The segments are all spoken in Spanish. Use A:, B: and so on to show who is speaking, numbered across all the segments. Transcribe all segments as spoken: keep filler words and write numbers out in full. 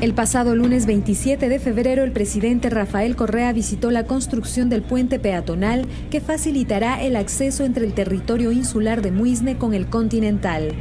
A: El pasado lunes veintisiete de febrero, el presidente Rafael Correa visitó la construcción del puente peatonal que facilitará el acceso entre el territorio insular de Muisne con el continental.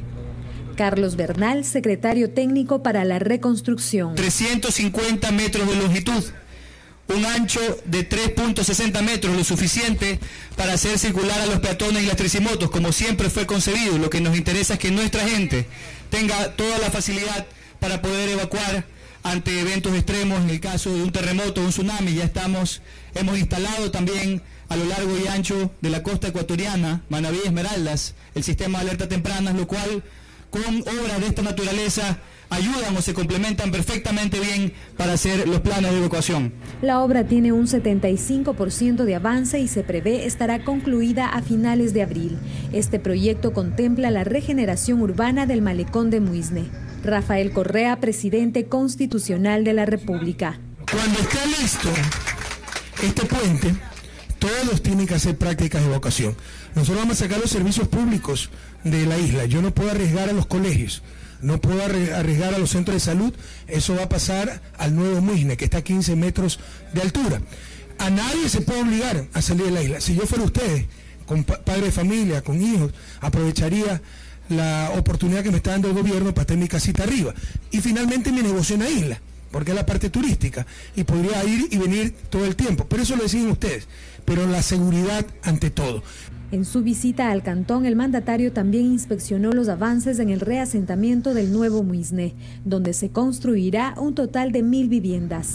A: Carlos Bernal, secretario técnico para la reconstrucción.
B: trescientos cincuenta metros de longitud, un ancho de tres punto sesenta metros, lo suficiente para hacer circular a los peatones y las tricimotos, como siempre fue concebido. Lo que nos interesa es que nuestra gente tenga toda la facilidad para poder evacuar ante eventos extremos. En el caso de un terremoto o un tsunami, ya estamos, hemos instalado también a lo largo y ancho de la costa ecuatoriana, Manabí y Esmeraldas, el sistema de alerta temprana, lo cual con obras de esta naturaleza ayudan o se complementan perfectamente bien para hacer los planes de evacuación.
A: La obra tiene un setenta y cinco por ciento de avance y se prevé estará concluida a finales de abril. Este proyecto contempla la regeneración urbana del malecón de Muisne. Rafael Correa, presidente constitucional de la República.
C: Cuando está listo este puente, todos tienen que hacer prácticas de evacuación. Nosotros vamos a sacar los servicios públicos de la isla. Yo no puedo arriesgar a los colegios, no puedo arriesgar a los centros de salud. Eso va a pasar al nuevo Muisne, que está a quince metros de altura. A nadie se puede obligar a salir de la isla. Si yo fuera ustedes, con padres de familia, con hijos, aprovecharía la oportunidad que me está dando el gobierno para tener mi casita arriba. Y finalmente mi negocio en la isla, porque es la parte turística, y podría ir y venir todo el tiempo. Pero eso lo deciden ustedes, pero la seguridad ante todo.
A: En su visita al cantón, el mandatario también inspeccionó los avances en el reasentamiento del nuevo Muisne, donde se construirá un total de mil viviendas.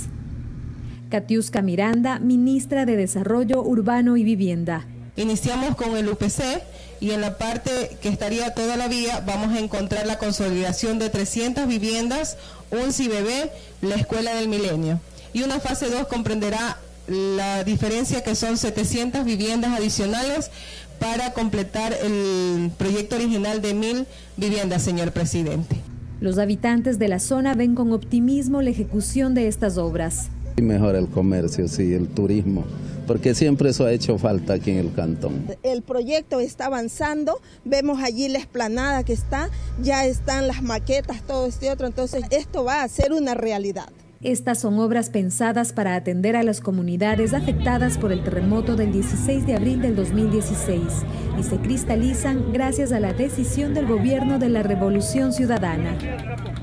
A: Katiuska Miranda, ministra de Desarrollo Urbano y Vivienda.
D: Iniciamos con el U P C y en la parte que estaría toda la vía vamos a encontrar la consolidación de trescientas viviendas, un C I B B, la Escuela del Milenio. Y una fase dos comprenderá la diferencia que son setecientas viviendas adicionales para completar el proyecto original de mil viviendas, señor presidente.
A: Los habitantes de la zona ven con optimismo la ejecución de estas obras.
E: Y mejora el comercio, sí, el turismo, porque siempre eso ha hecho falta aquí en el cantón.
F: El proyecto está avanzando, vemos allí la explanada que está, ya están las maquetas, todo este otro, entonces esto va a ser una realidad.
A: Estas son obras pensadas para atender a las comunidades afectadas por el terremoto del dieciséis de abril del dos mil dieciséis y se cristalizan gracias a la decisión del gobierno de la Revolución Ciudadana.